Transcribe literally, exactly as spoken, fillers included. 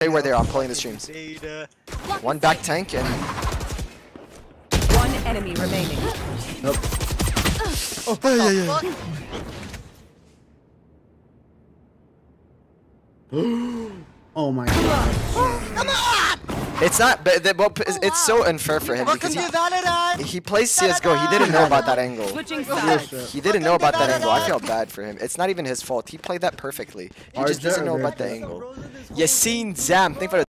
Stay where they are. I'm pulling the streams. One back tank and one enemy remaining. Nope. Oh, yeah, yeah, yeah. Oh my god. Come on! It's not, but the, well, it's, it's so unfair for him because he, he plays C S G O. He didn't know about that angle. He didn't know about that angle. I feel bad for him. It's not even his fault. He played that perfectly. He just doesn't know about the angle. Yassine Zam. Think about it.